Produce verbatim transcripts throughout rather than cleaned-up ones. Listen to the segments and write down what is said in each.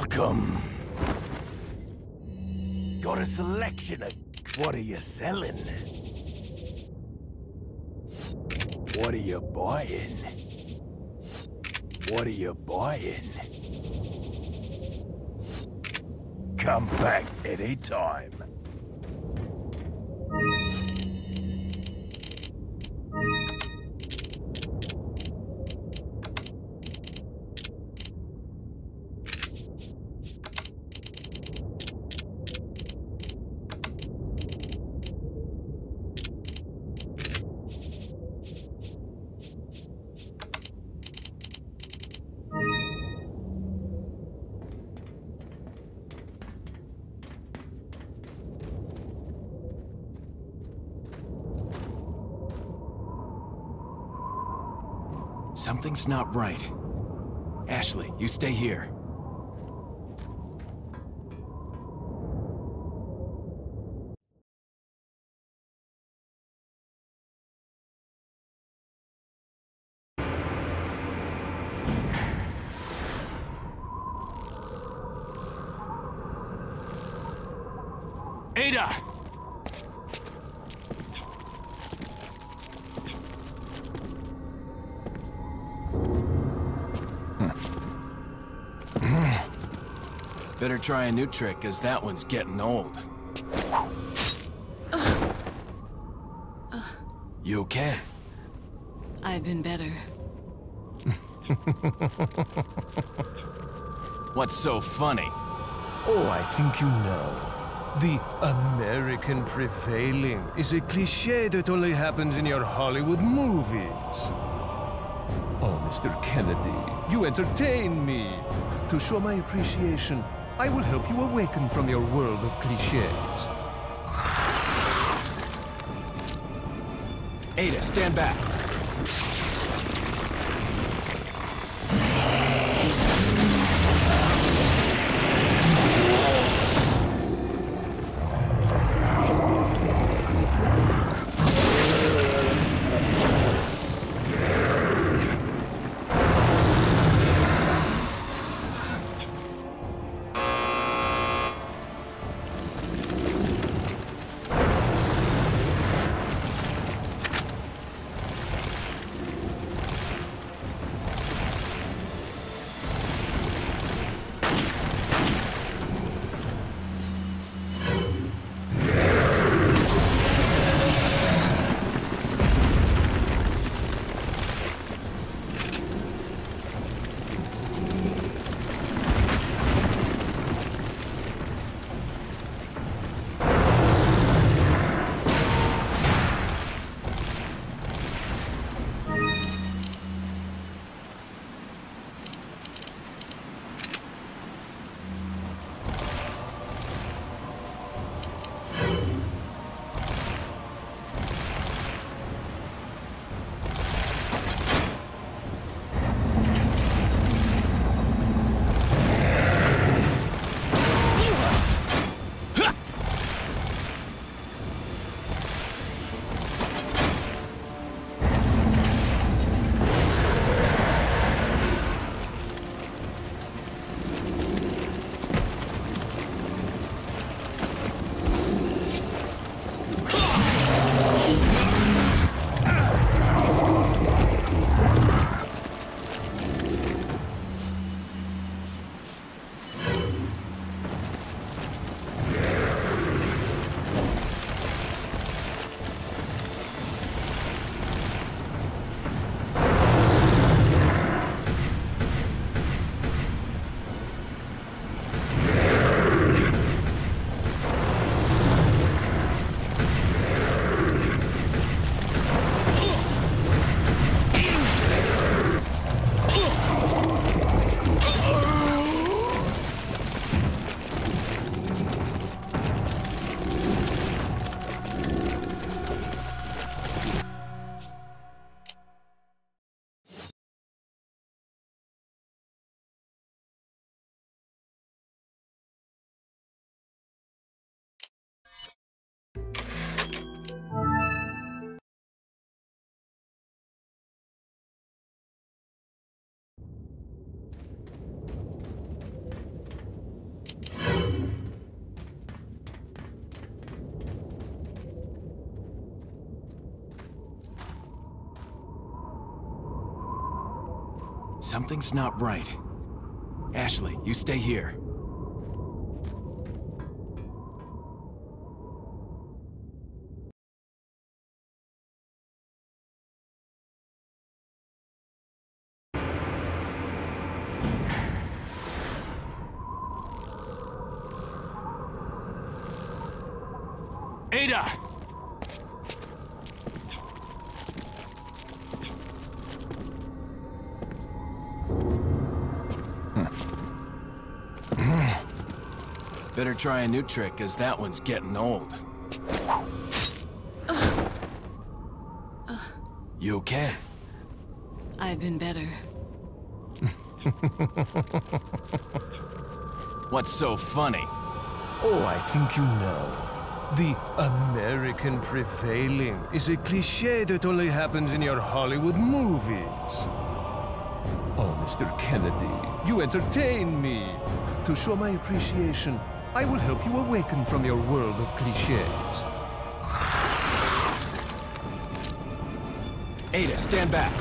Welcome. Got a selection of... What are you selling? What are you buying? What are you buying? Come back anytime. Something's not right. Ashley, you stay here. Ada! Better try a new trick, cause that one's getting old. Uh, uh, you okay? I've been better. What's so funny? Oh, I think you know. The American prevailing is a cliché that only happens in your Hollywood movies. Oh, Mister Kennedy, you entertain me. To show my appreciation, I will help you awaken from your world of clichés. Ada, stand back. Something's not right. Ashley, you stay here. Ada! Better try a new trick, cause that one's getting old. Uh, uh, you okay? I've been better. What's so funny? Oh, I think you know. The American prevailing is a cliché that only happens in your Hollywood movies. Oh, Mister Kennedy, you entertain me. To show my appreciation, I will help you awaken from your world of clichés. Ada, stand back.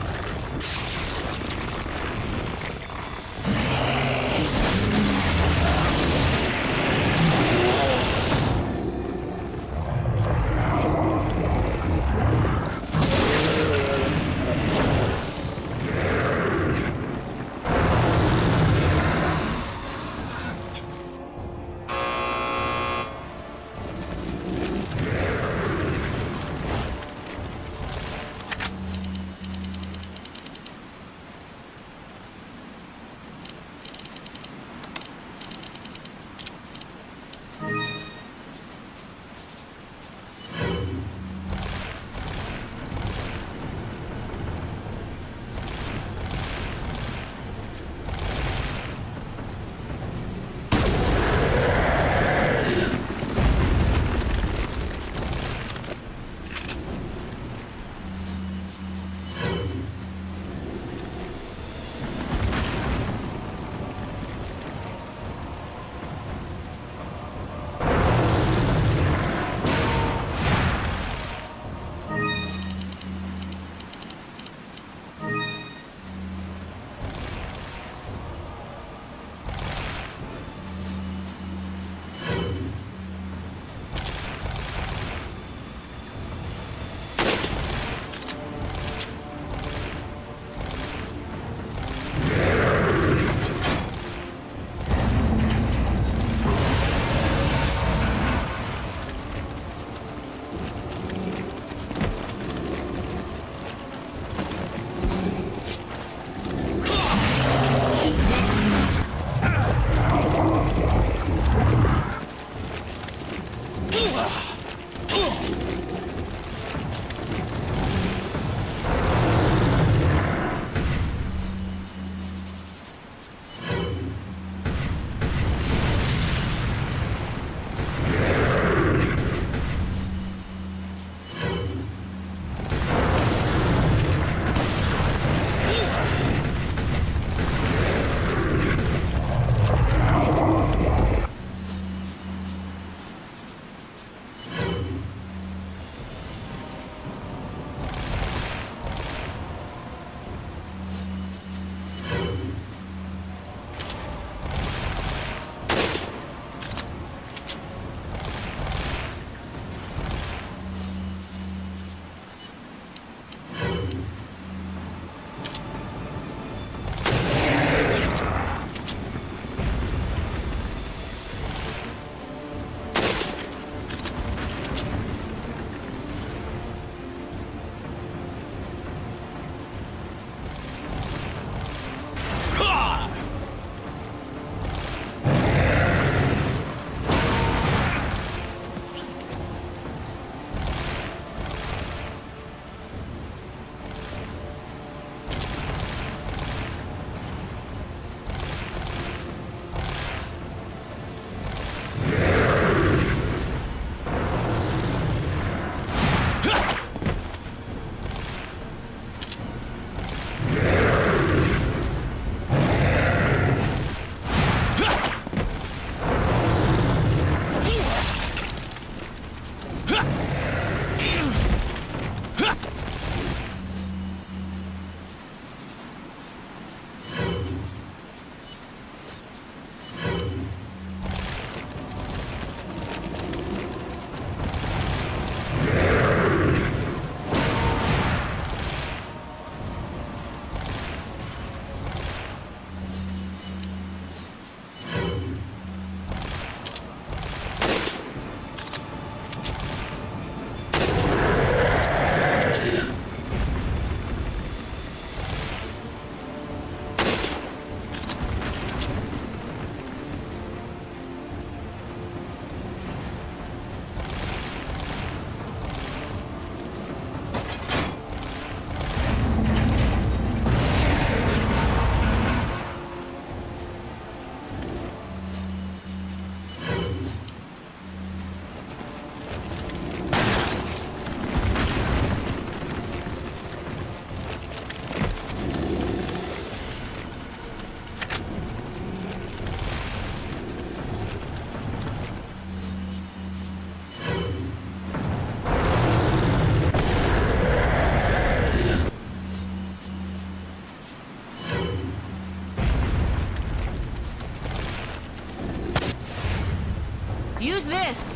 Use this!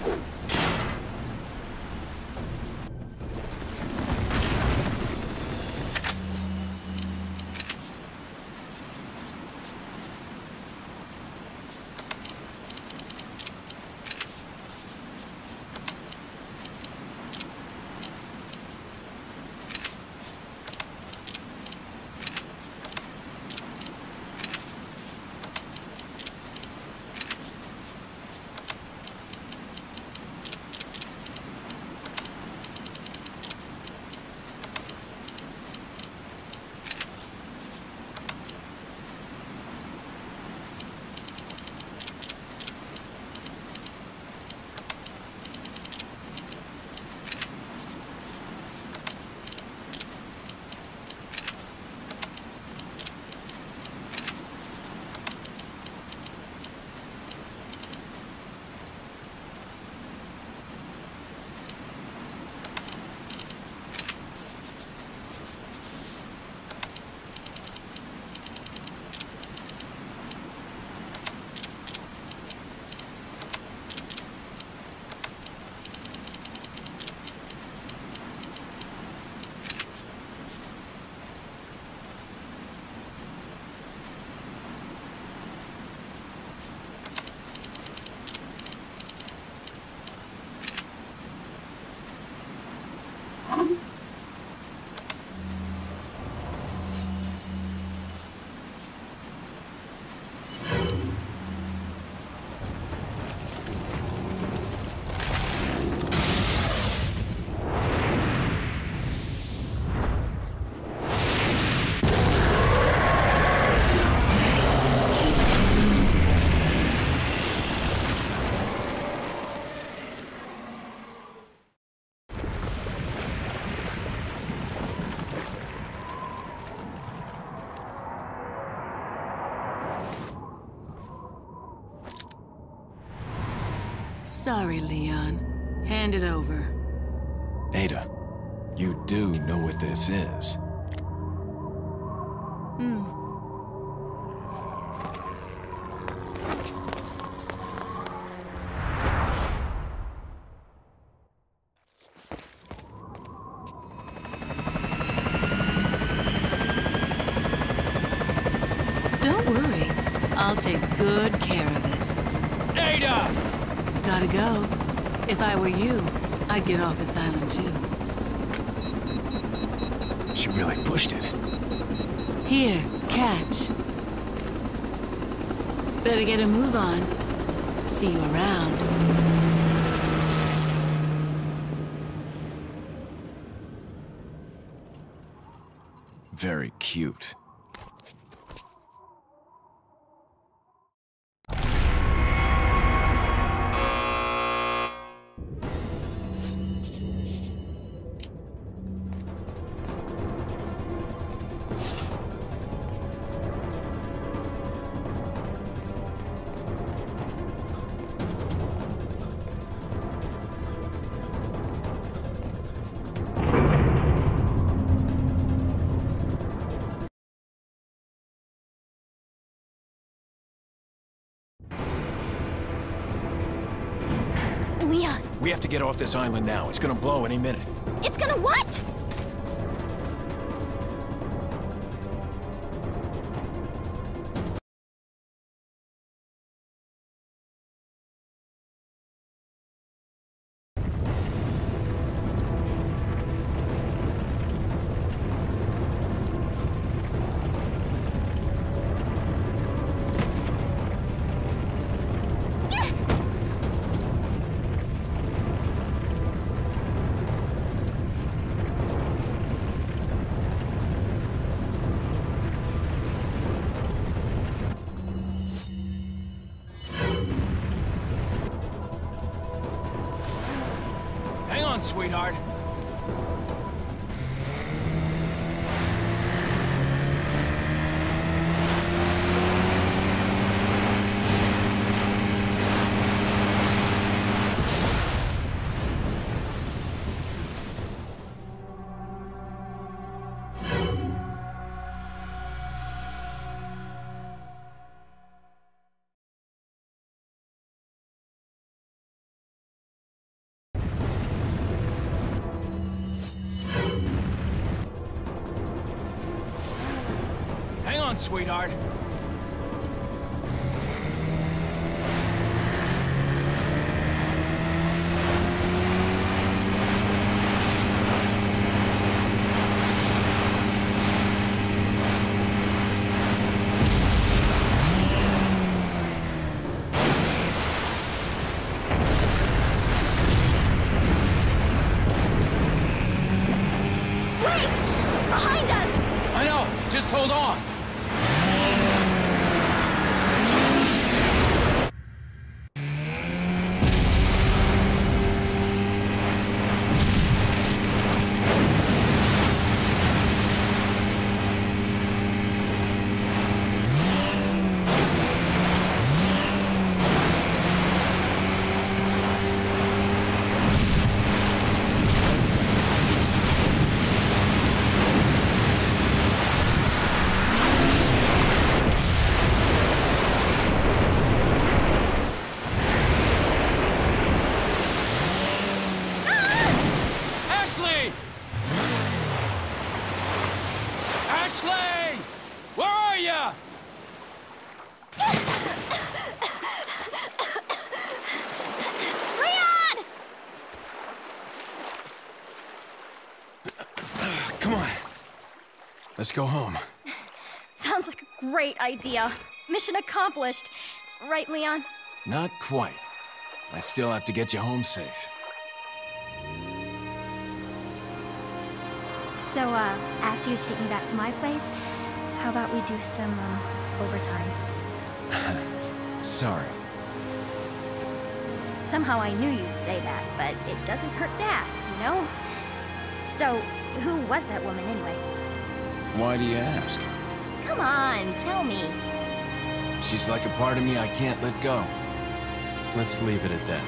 Sorry, Leon. Hand it over. Ada, you do know what this is. Hmm. Don't worry. I'll take good care of it. Ada! Gotta go. If I were you, I'd get off this island too. She really pushed it. Here, catch. Better get a move on. See you around. Very cute. Leon, We have to get off this island now. It's gonna blow any minute. it's gonna what? Hang on, sweetheart. on, sweetheart. Behind us! I know! Just hold on! Ashley! Where are you? Leon! Come on. Let's go home. Sounds like a great idea. Mission accomplished. Right, Leon? Not quite. I still have to get you home safe. So, uh, after you take me back to my place, how about we do some, um, overtime? Sorry. Somehow I knew you'd say that, but it doesn't hurt to ask, you know? So, who was that woman anyway? Why do you ask? Come on, tell me. She's like a part of me I can't let go. Let's leave it at that.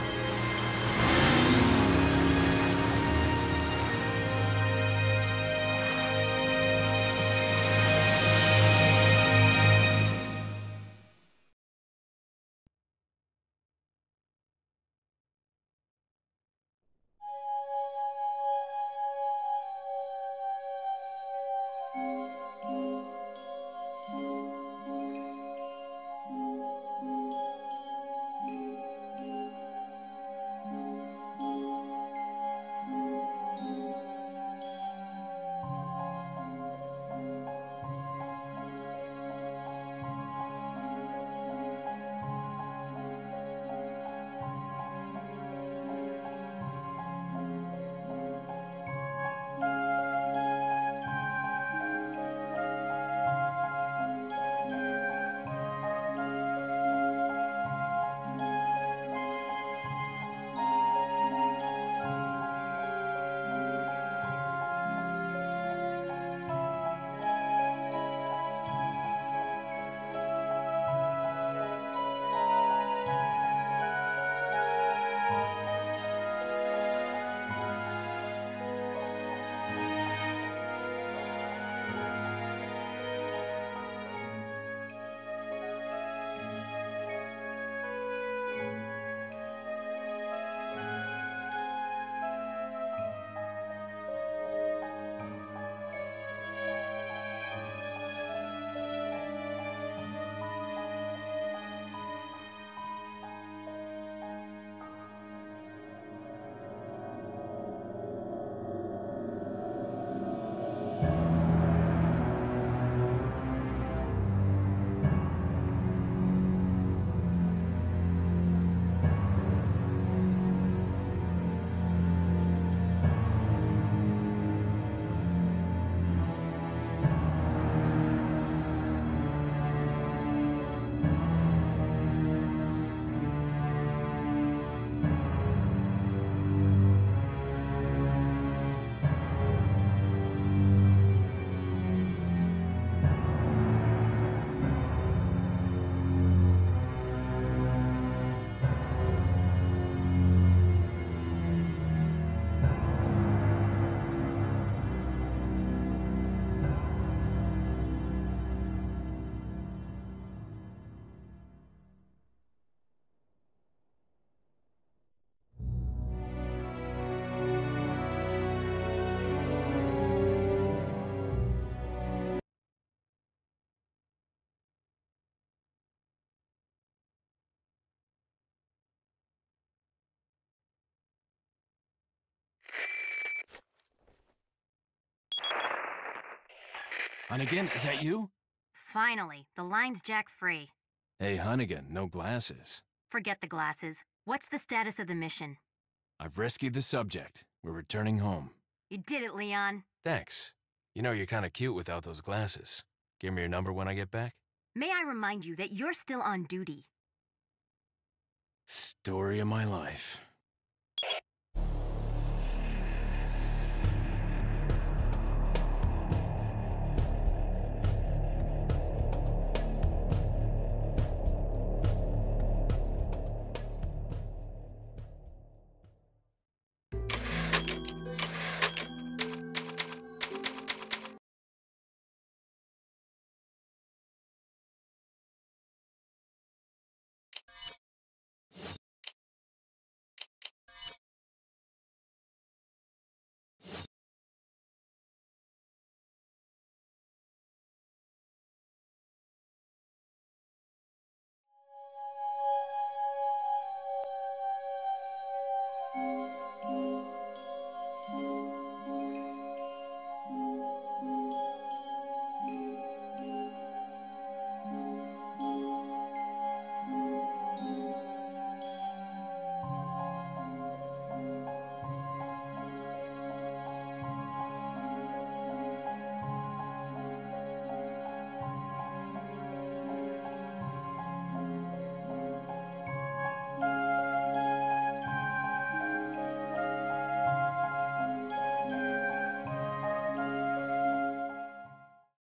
Hunnigan, is that you? Finally, the line's jack free. Hey, Hunnigan, no glasses. Forget the glasses. What's the status of the mission? I've rescued the subject. We're returning home. You did it, Leon. Thanks. You know, you're kind of cute without those glasses. Give me your number when I get back. May I remind you that you're still on duty? Story of my life.